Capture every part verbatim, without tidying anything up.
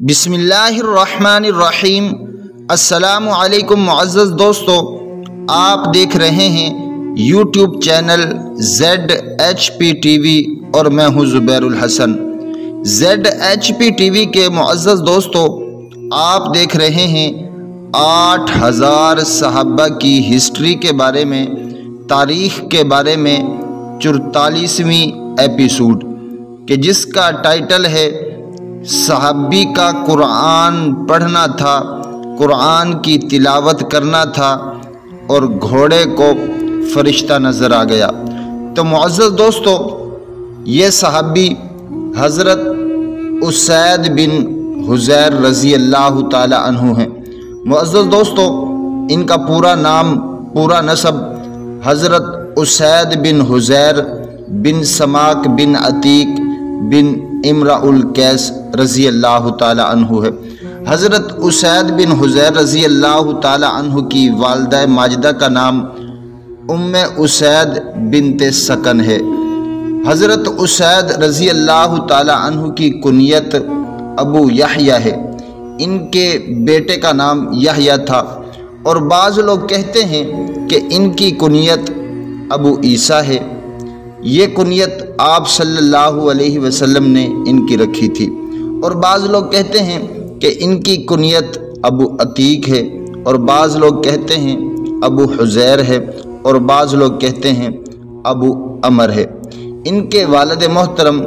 बिस्मिल्लाहिर्रहमानिर्रहीम। अस्सलामु अलैकुम मुअज़्ज़ज़ दोस्तों, आप देख रहे हैं YouTube channel Z H P T V और मैं हूं Zubairul Hasan. Z H P T V के मुअज़्ज़ज़ दोस्तों, आप देख रहे हैं आठ हज़ार सहाबा की हिस्ट्री के बारे में, तारीख़ के बारे में चौतालीसवीं एपिसोड कि जिसका टाइटल है सहाबी का कुरान पढ़ना था, कुरान की तिलावत करना था और घोड़े को फरिश्ता नज़र आ गया। तो मुअज़्ज़ज़ दोस्तों, ये सहाबी हज़रत उसैद बिन हुज़ैर रज़ी अल्लाह ताला अन्हु हैं। मुअज़्ज़ज़ दोस्तों, इनका पूरा नाम, पूरा नसब हज़रत उसैद बिन हुज़ैर बिन समाक बिन अतीक बिन इमराउल कैस रज़ी अल्लाह ताला अन्हु है। हज़रत उसैद बिन हुज़ैर रज़ी अल्लाह ताला अन्हु की वालिदा माजिदा का नाम उम्मे उसैद बिनते सकन है। हज़रत उसैद रज़ी अल्लाह ताला अन्हु की कुनियत अबू यहया है। इनके बेटे का नाम यहया था और बाज़ लोग कहते हैं कि इनकी कुनियत अबू ईसा है। ये कुनियत आप सल्लल्लाहु अलैहि वसल्लम ने इनकी रखी थी। और बाज़ लोग कहते हैं कि इनकी कुनियत अबू अतीक है, और बाज़ लोग कहते हैं अबू हुज़ैर है, और बाज़ लोग कहते हैं अबू अमर है। इनके वालिद मोहतरम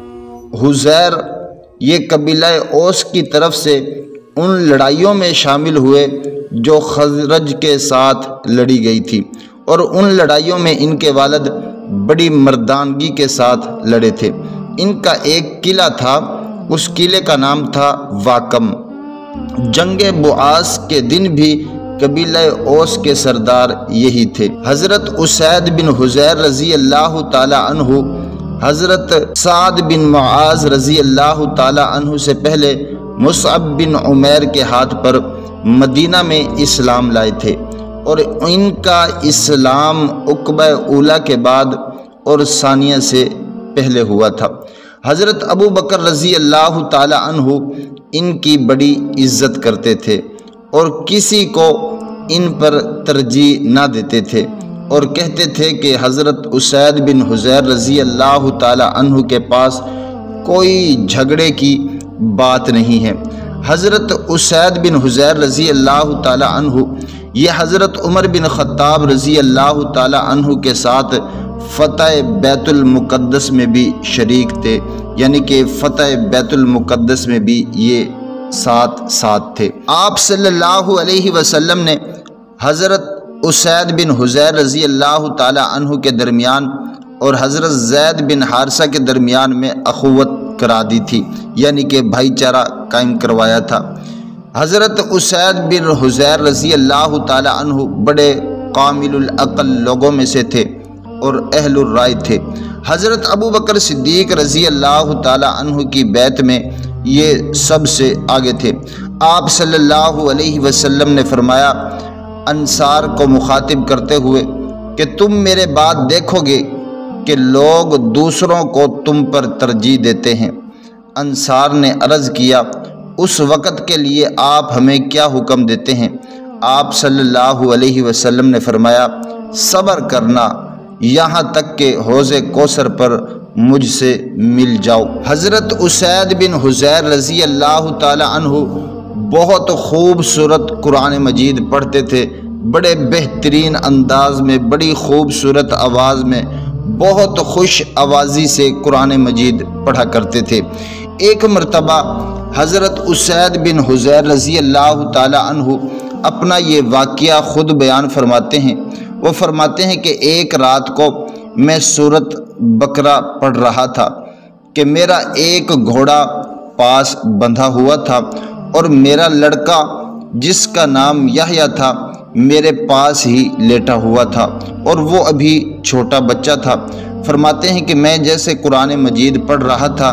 हुज़ैर ये कबीला औस की तरफ से उन लड़ाइयों में शामिल हुए जो खज़रज के साथ लड़ी गई थी, और उन लड़ाइयों में इनके वालिद बड़ी मर्दानगी के साथ लड़े थे। इनका एक किला था, उस किले का नाम था वाकम। जंगे बुआस के दिन भी कबीला औस के सरदार यही थे। हज़रत उसैद बिन हुज़ैर रज़ी अल्लाह ताला अन्हु हज़रत साद बिन मुआज़ रज़ी अल्लाह ताला अन्हु से पहले मुसअब बिन उमैर के हाथ पर मदीना में इस्लाम लाए थे, और इनका इस्लाम उक़बा ऊला के बाद और सानिया से पहले हुआ था। हज़रत अबू बकर रज़ी अल्लाह ताला अन्हु इनकी बड़ी इज़्ज़त करते थे और किसी को इन पर तरजीह ना देते थे, और कहते थे कि हज़रत उसैद बिन हुज़ैर रज़ी अल्लाह ताला अन्हु के पास कोई झगड़े की बात नहीं है। हज़रत उसैद बिन हुज़ैर रज़ी अल्लाह ताला अन्हु ये हज़रत उमर बिन ख़त्ताब रज़ी अल्लाह ताला अन्हु के साथ फ़तह बैतुल मुक़द्दस में भी शरीक थे, यानी कि फ़तह बैतुल मुक़द्दस में भी ये साथ साथ थे। आप सल्लल्लाहु अलैहि वसल्लम ने हज़रत उसैद बिन हुज़ैर रज़ी अल्लाह ताला अन्हु के दरमियान और हज़रत ज़ैद बिन हारिसा के दरमियान में अख़ुवत करा दी थी, यानी कि भाईचारा कायम करवाया था। हज़रत उसैद बिन हुज़ैर रज़ी अल्लाह ताला अन्हु बड़े कामिलुल अक़ल लोगों में से थे और अहलुर राय थे। हज़रत अबू बकर सिद्दीक़ रज़ी अल्लाह ताला अन्हु की बैत में ये सबसे आगे थे। आप सल्लल्लाहु अलैहि वसल्लम ने फरमाया अंसार को मुखातिब करते हुए कि तुम मेरे बाद देखोगे कि लोग दूसरों को तुम पर तरजीह देते हैं। अंसार ने अर्ज़ किया, उस वक़्त के लिए आप हमें क्या हुक्म देते हैं? आप सल्लल्लाहु अलैहि वसल्लम ने फरमाया सब्र करना यहाँ तक कि हौज़े कौसर पर मुझसे मिल जाओ। हज़रत उसैद बिन हुज़ैर रज़ी अल्लाह ताला अन्हु बहुत खूबसूरत कुरान मजीद पढ़ते थे, बड़े बेहतरीन अंदाज में, बड़ी खूबसूरत आवाज़ में, बहुत खुश आवाज़ी से कुरान मजीद पढ़ा करते थे। एक मरतबा हज़रत उसैद बिन हुज़ैर रज़ी अल्लाह ताला अन्हु अपना ये वाक़या ख़ुद बयान फरमाते हैं। वो फरमाते हैं कि एक रात को मैं सूरत बकरा पढ़ रहा था कि मेरा एक घोड़ा पास बंधा हुआ था और मेरा लड़का जिसका नाम यहया था मेरे पास ही लेटा हुआ था, और वो अभी छोटा बच्चा था। फरमाते हैं कि मैं जैसे कुरान मजीद पढ़ रहा था,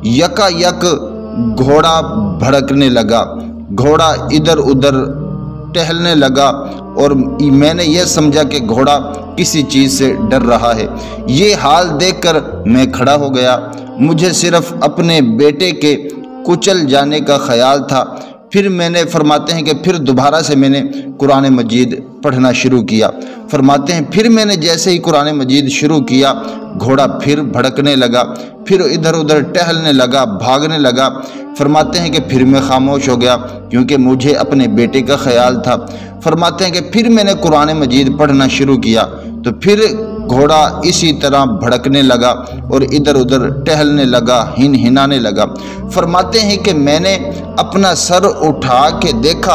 यकायक घोड़ा भड़कने लगा, घोड़ा इधर उधर टहलने लगा, और मैंने यह समझा कि घोड़ा किसी चीज़ से डर रहा है। ये हाल देखकर मैं खड़ा हो गया। मुझे सिर्फ अपने बेटे के کچل جانے کا خیال تھا۔ پھر میں نے فرماتے ہیں کہ پھر دوبارہ سے میں نے قرآن مجید پڑھنا شروع کیا۔ فرماتے ہیں پھر میں نے جیسے ہی قرآن مجید شروع کیا، گھوڑا پھر بھڑکنے لگا، پھر ادھر ادھر ٹہلنے لگا، بھاگنے لگا۔ فرماتے ہیں کہ پھر میں خاموش ہو گیا کیونکہ مجھے اپنے بیٹے کا خیال تھا۔ فرماتے ہیں کہ پھر میں نے قرآن مجید پڑھنا شروع کیا تو پھر گھوڑا اسی طرح بھڑکنے لگا اور ادھر ادھر ٹہلنے لگا، ہن ہنانے لگا۔ فرماتے ہیں کہ میں نے اپنا سر اٹھا کے دیکھا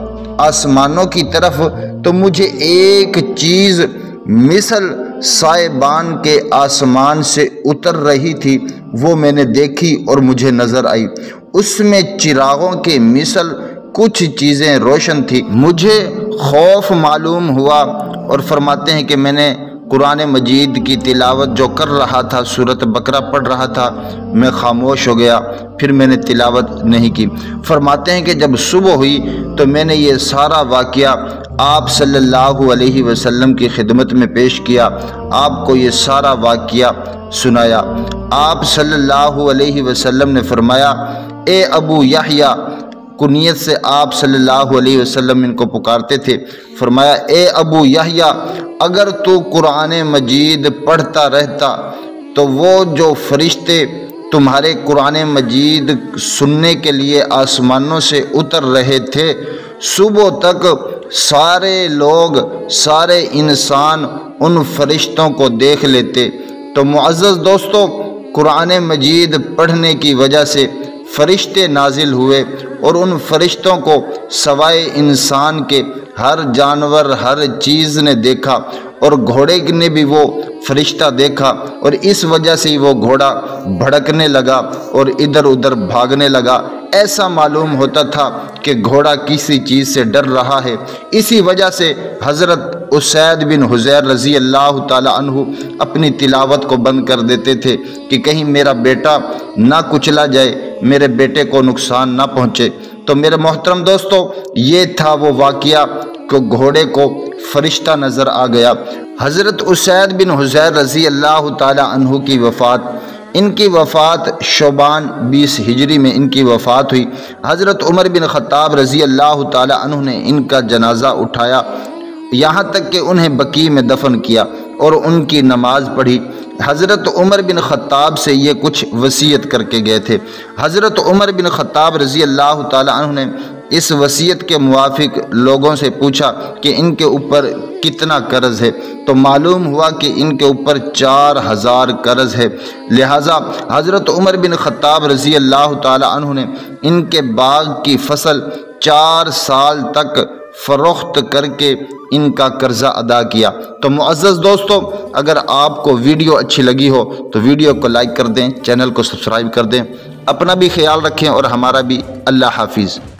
آسمانوں کی طرف تو مجھے ایک چیز مثل سائبان کے آسمان سے اتر رہی تھی، وہ میں نے دیکھی اور مجھے نظر آئی۔ اس میں چراغوں کے مثل کچھ چیزیں روشن تھی۔ مجھے خوف معلوم ہوا اور فرماتے ہیں کہ میں نے قرآن مجید کی تلاوت جو کر رہا تھا، سورۃ بقرہ پڑھ رہا تھا، میں خاموش ہو گیا، پھر میں نے تلاوت نہیں کی۔ فرماتے ہیں کہ جب صبح ہوئی تو میں نے یہ سارا واقعہ آپ صلی اللہ علیہ وسلم کی خدمت میں پیش کیا، آپ کو یہ سارا واقعہ سنایا۔ آپ صلی اللہ علیہ وسلم نے فرمایا، اے ابو یحییٰ، کنیت سے آپ صلی اللہ علیہ وسلم ان کو پکارتے تھے، فرمایا اے ابو یحییٰ، اگر تو قرآن مجید پڑھتا رہتا تو وہ جو فرشتے تمہارے قرآن مجید سننے کے لیے آسمانوں سے اتر رہے تھے، صبح تک سارے لوگ، سارے انسان ان فرشتوں کو دیکھ لیتے۔ تو معزز دوستو، قرآن مجید پڑھنے کی وجہ سے فرشتے نازل ہوئے اور ان فرشتوں کو سوائے انسان کے ہر جانور، ہر چیز نے دیکھا اور گھوڑے نے بھی وہ فرشتہ دیکھا، اور اس وجہ سے وہ گھوڑا بھڑکنے لگا اور ادھر ادھر بھاگنے لگا۔ ایسا معلوم ہوتا تھا کہ گھوڑا کسی چیز سے ڈر رہا ہے۔ اسی وجہ سے حضرت اسید بن حضیر رضی اللہ تعالی عنہ اپنی تلاوت کو بند کر دیتے تھے کہ کہیں میرا بیٹا نہ کچلا جائے، میرے بیٹے کو نقصان نہ پہنچے۔ تو میرے محترم دوستو، یہ تھا وہ واقعہ کہ گھوڑے کو فرشتہ نظر آ گیا۔ حضرت اسید بن حضیر رضی اللہ تعالی عنہ کی وفات، ان کی وفات شعبان بیس ہجری میں ان کی وفات ہوئی۔ حضرت عمر بن خطاب رضی اللہ تعالی عنہ نے ان کا جنازہ اٹھایا، یہاں تک کہ انہیں بقیع میں دفن کیا اور ان کی نماز پڑھی۔ حضرت عمر بن خطاب سے یہ کچھ وصیت کر کے گئے تھے۔ حضرت عمر بن خطاب رضی اللہ تعالی عنہ نے اس وصیت کے موافق لوگوں سے پوچھا کہ ان کے اوپر کتنا قرض ہے، تو معلوم ہوا کہ ان کے اوپر چار ہزار قرض ہے۔ لہٰذا حضرت عمر بن خطاب رضی اللہ تعالی عنہ نے ان کے باغ کی فصل چار سال تک فروخت کر کے ان کا قرضہ ادا کیا۔ تو معزز دوستو، اگر آپ کو ویڈیو اچھی لگی ہو تو ویڈیو کو لائک کر دیں، چینل کو سبسکرائب کر دیں، اپنا بھی خیال رکھیں اور ہمارا بھی۔ اللہ حافظ۔